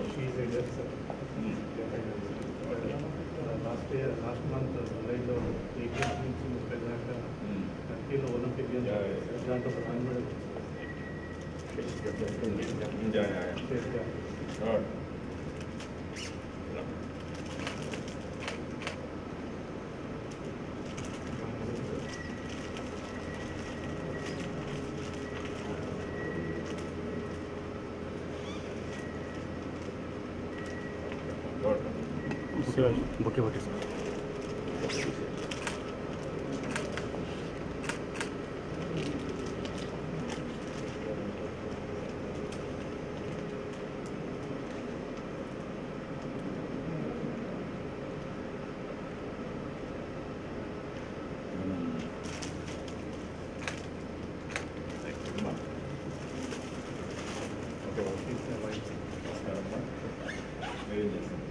She's a yes, sir. Last month, Julyలో APS నుంచి వెళ్ళాక టర్కీలో ఒలింపిక్ గేమ్స్ దాంట్లో ఒక రన్ కూడా बुके बुके सर ఓకే